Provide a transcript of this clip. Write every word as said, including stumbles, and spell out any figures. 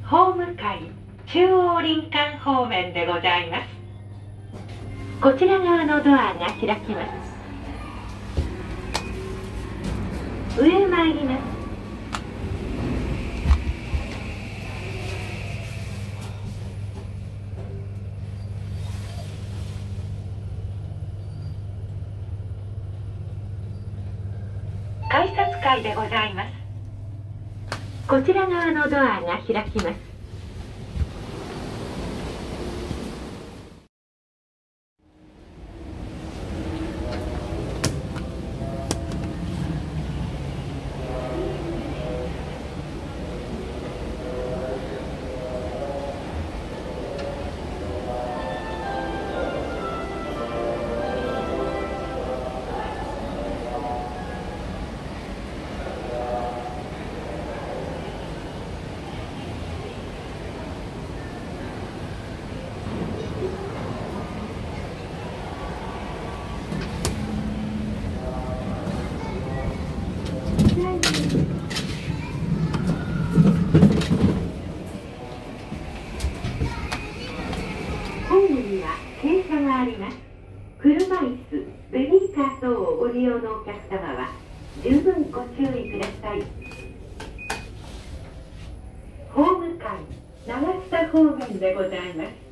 ホーム階中央林間方面でございます。こちら側のドアが開きます。上へ参ります。改札階でございます。こちら側のドアが開きます。ホームには傾斜があります。車椅子、ベビーカー等をご利用のお客様は十分ご注意ください。ホーム階長下方面でございます。